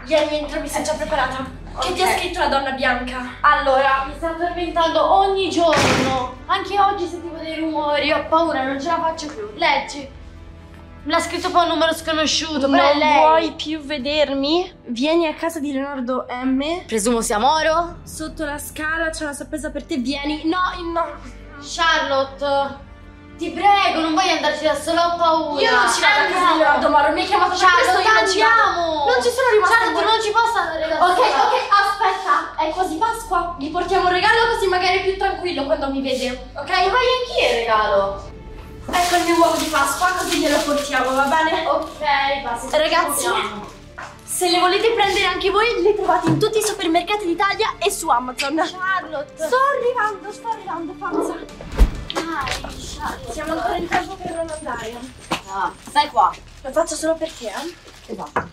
Vieni, entra, mi sei già preparata. Che ti ha scritto la donna bianca? Allora, mi sta tormentando ogni giorno. Anche oggi sentivo dei rumori, ho paura, non ce la faccio più. Leggi. Me l'ha scritto poi un numero sconosciuto, però è Non lei. vuoi più vedermi? Vieni a casa di Leonardo M. Presumo sia Moro? Sotto la scala c'è una sorpresa per te, vieni. No. Charlotte, ti prego, non voglio andarci da sola, ho paura. Io non ci vado a casa di Leonardo Moro, mi hai chiamato per questo, io non ci vado. andiamo. Non ci sono rimasta. Charlotte, non ci posso andare da sola. Ok, aspetta, è quasi Pasqua. Gli portiamo un regalo così magari è più tranquillo quando mi vede, ok? E voglio anch'io il regalo. Ecco il mio uovo di Pasqua, così glielo portiamo, va bene? Ok, basta. Ragazzi, se le volete prendere anche voi, le trovate in tutti i supermercati d'Italia e su Amazon. Charlotte. Sto arrivando, Panza. Dai, Charlotte. Siamo ancora in tempo per non andare. No, stai qua. Lo faccio solo per te, Esatto.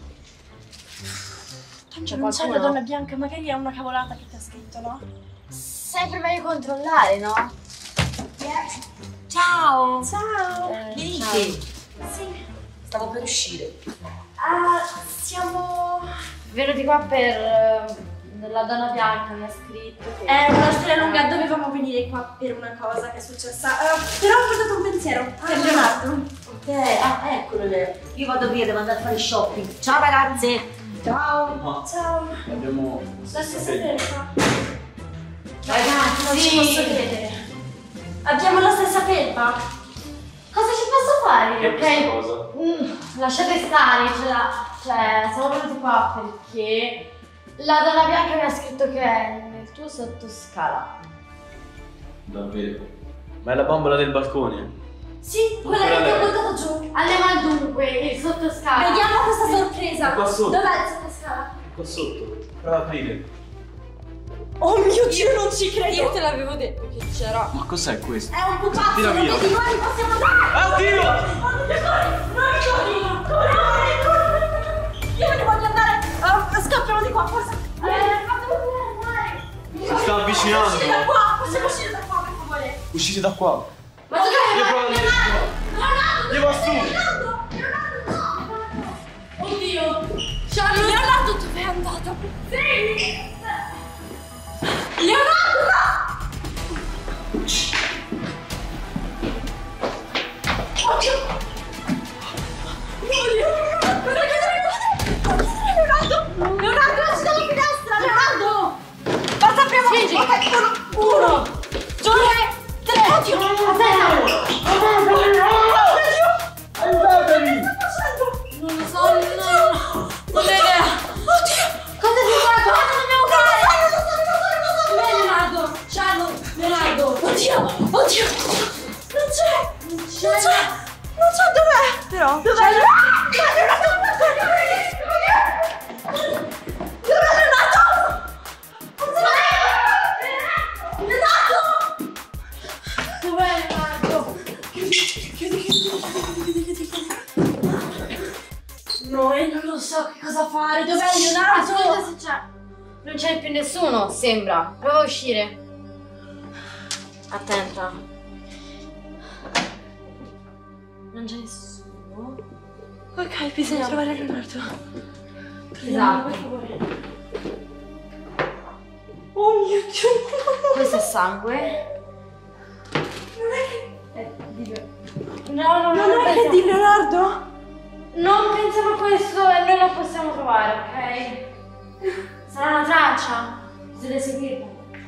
Tanto non c'è la donna bianca, magari è una cavolata che ti ha scritto, no? Sempre meglio controllare, no? Ciao! Ciao! Vieni Ciao. qui. Sì. Stavo per uscire. Siamo... Venuti qua per la donna bianca, mi ha scritto che... È una storia lunga, dovevamo venire qua per una cosa che è successa. Però ho portato un pensiero per Leonardo. Ok, eccolo lei. Io vado via, devo andare a fare shopping. Ciao ragazze! Ciao! Ciao! Abbiamo La stessa felpa. Ragazzi, Non ci posso credere. Abbiamo la stessa felpa. Cosa ci posso fare? Che è questa Ok? cosa? Lasciate stare, cioè, siamo venuti qua perché la donna bianca mi ha scritto che è nel tuo sottoscala. Davvero? Ma è la bambola del balcone? Sì, quella che ti ho buttato giù. Andiamo al dunque, il sottoscala. Vediamo questa sorpresa. Qua sotto. Dov'è il sottoscala? Qua sotto. Prova a aprire. Oh mio Dio, non ci credo. Io te l'avevo detto che c'era. Ma cos'è questo? È un pupazzo, Tira non via. vedi noi possiamo andare. Oddio! Corri! Io me ne voglio andare. Scappiamo di qua, forza. Fatemi andare. Si sta avvicinando. Uscire da qua, possiamo uscire da qua, per favore. Uscite da qua. Ma dove Io provo a Leonardo! Io va su. Leonardo! Oddio! Charlie, Leonardo dove è andato? Sì! Leonardo! Oddio! Leonardo, esci dalla finestra! Leonardo! Basta, apriamo! Spingi. Ok, uno, due, tre! Oddio! Aiutatemi! Non lo so, non ho idea. Oddio! Cosa si fa? Cosa dobbiamo fare? Dov'è Leonardo? Leonardo! Oddio! Oddio! Non c'è! Non c'è, dov'è? Però! Dov'è Leonardo? Dov'è Leonardo? Leonardo! Dov'è Leonardo? Noi non lo so che cosa fare. Dov'è Leonardo? Ascolta se c'è. Non c'è più nessuno, sembra. Prova a uscire. Attenta. Non c'è nessuno. Ok, bisogna trovare Leonardo. Esatto. Per favore. Oh mio Dio! Questo è sangue. Non è che... No, Non è che di Leonardo? Non pensiamo a questo e noi lo possiamo trovare, ok? Sarà una traccia. Deve seguirla.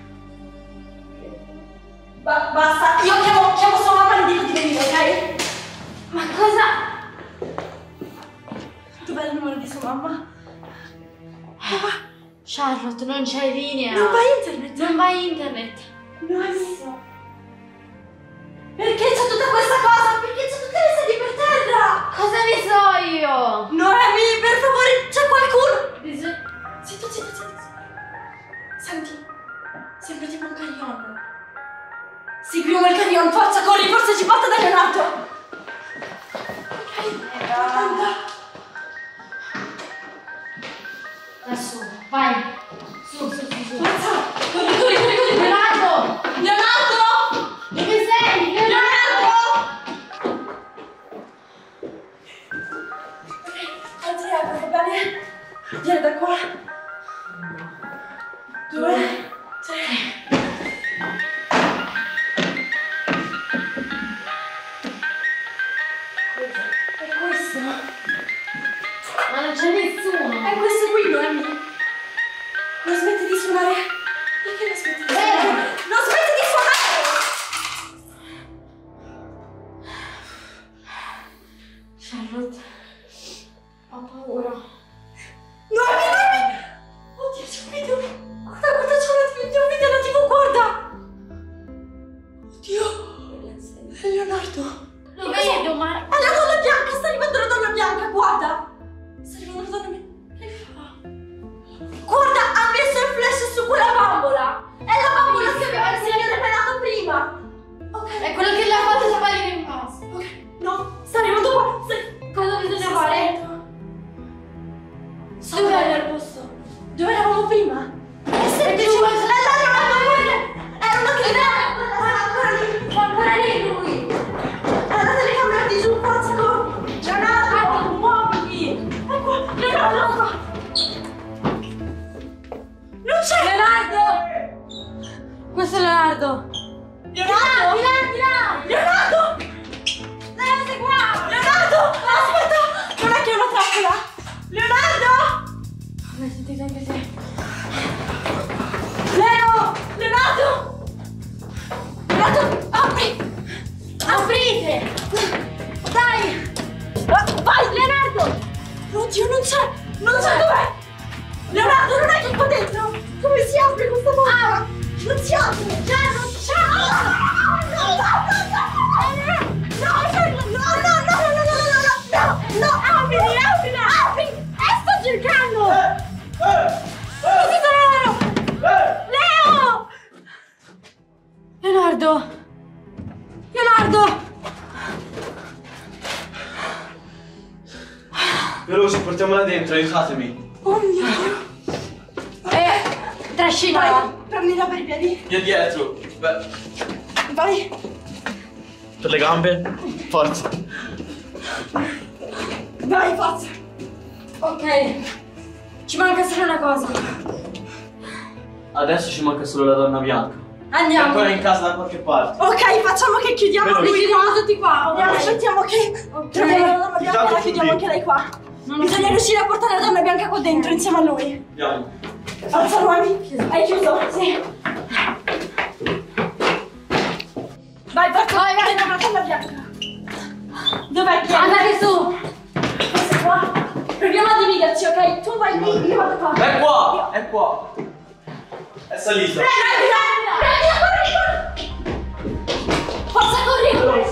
Basta, io chiamo sua mamma e le dico di venire, ok? Ma cosa? Dov'è il numero di sua mamma? Charlotte, non c'è linea. Non va internet? Non va internet. No. Perché c'è tutta questa cosa? Perché c'è tutte le sedie per terra? Cosa ne so io? Noemi, per favore, c'è qualcuno! Bisogna... Zitto. Senti, sembra tipo un carillon. Seguiamo il carillon, forza, corri, forse ci porta da Leonardo! Ok, anda. Adesso, vai. Su. Forza, corri! Leonardo! Leonardo! Dove sei? Ok, Andrea, va bene? Vieni da qua. 2, 3. È questo? Ma non c'è nessuno! È questo qui, Noemi! Non smetti di suonare! Perché non smetti di suonare? Non smetti di suonare! Charlotte, ho paura. Noemi, Noemi! Oddio, c'è un video! Guarda, guarda, c'è un video alla TV, guarda! Oddio! È Leonardo! Lo vedo, ma... È la donna bianca! Sta arrivando la donna bianca, guarda! Sta arrivando la donna bianca! Che fa? Guarda, ha messo il flash su quella bambola! È la bambola che aveva il segno rivelato prima! Ok. È quello che le ha fatto sparire in passo. Ok, no, sta arrivando qua! Cosa bisogna fare? Dov'è il posto? Dove eravamo prima? Perché ci vuole... Era una telecamera! Ancora lì lui! Era la telecamera di giù, forza con... Leonardo! Muoviti! Ecco, Leonardo! Qua! Non c'è! Leonardo! Questo è Leonardo! Leonardo! Di là! Leonardo! Leo, sei qua! Leonardo! Aspetta! Non è che è una trappola! Leonardo! Ho sentito anche te. Leo! Leonardo! Leonardo, apri! Aprite! Dai! Vai, Leonardo! Oddio, non c'è! Non c'è, dov'è? Leonardo, non è che è qua dentro! Come si apre questa porta? Non si apre! Già, non c'è! No, aprila! Apri! Sto cercando! Così sono Leo! Leonardo! Leonardo! Veloce, portiamola dentro, aiutatemi. Oh mio Dio! Trascina! Vai, prendila per i piedi. Io dietro. Beh, Vai! per le gambe. Forza. Vai, forza! Ok. Ci manca solo una cosa. Adesso ci manca solo la donna bianca. È Andiamo. ancora in casa da qualche parte. Ok, facciamo che chiudiamo Veloce. lui Chiudiamo tutti qua. Andiamo, aspettiamo che troviamo la donna bianca e la Intanto chiudiamo tu anche lei qua. Bisogna riuscire a portare la donna bianca qua dentro insieme a lui. Andiamo. Alza, Noemi. Hai chiuso? Sì. Vai, forza. Vai, la donna bianca. Dov'è che è? Andate su. Questa qua. Proviamo a dividerci, ok? Tu vai lì, io vado qua. È qua, è qua. È salita. Prendila, forza, corri!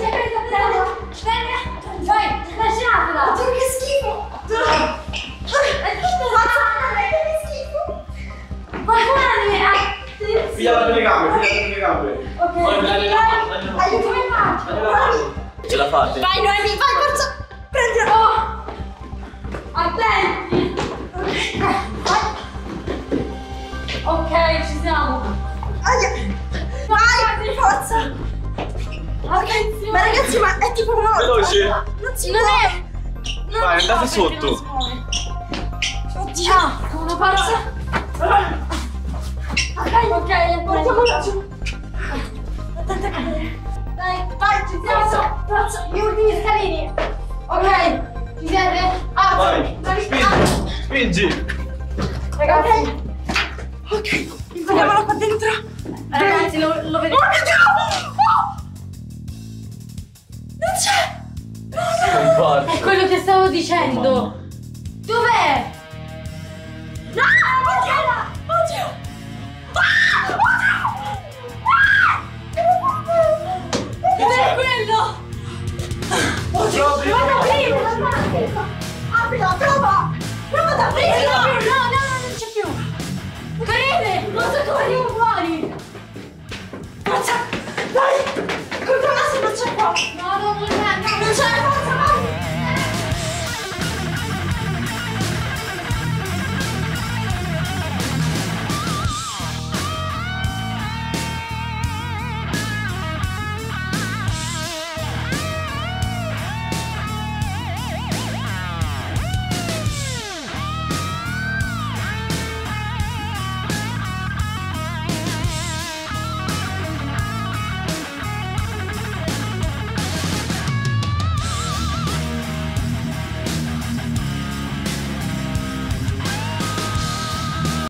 Vai, lasciatela. Oddio, che schifo! Che schifo! Vai, guarda. Pigliala per le gambe, pigliala per le gambe. Ok, aiutami, Ce la fate? vai Noemi, vai, forza! Prendila! Attenti. Vai! Ok, ci siamo. Aia. Vai, forza! Ok, ma ragazzi, ma è tipo morta! Veloce. Non si Non muove! è. Vai, andate sotto. Oddio! Una forza. Ok, portiamola giù! Attenta a cadere! Dai, Vai, ci siamo! Forza, gli ultimi scalini! ok. Ci siete? Vai, spingi. Spingi. Ragazzi! Ok, inquadramola qua dentro! Ragazzi, lo vedete? Oh mio Dio! Oh! Non c'è! È quello che stavo dicendo. Dov'è? No! Oddio! Oddio! Dov'è quello? Oddio! Prova ad aprirla! Aprila, prova! Prova ad aprirla! No, non c'è più. Correte! Cosa corri fuori? Forza! Dai! Controlla se non c'è qua! No, non c'è. Non c'è! Forza!